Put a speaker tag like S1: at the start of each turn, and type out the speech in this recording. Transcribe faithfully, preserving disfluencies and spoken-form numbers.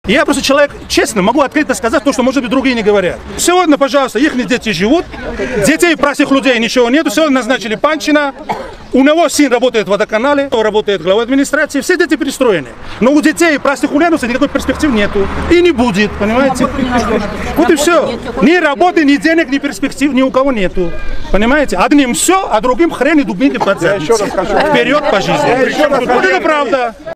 S1: И я просто человек, честно, могу открыто сказать то, что, может быть, другие не говорят. Сегодня, пожалуйста, их дети живут, детей простых людей ничего нету, сегодня назначили Панчина, у него сын работает в водоканале, он работает главой администрации, все дети пристроены. Но у детей простых ульяновцев никакой перспективы нету. И не будет, понимаете? Вот и все. Ни работы, ни денег, ни перспектив ни у кого нету. Понимаете? Одним все, а другим хрен и дубинки под задницу. Вперед по жизни. Вот это правда.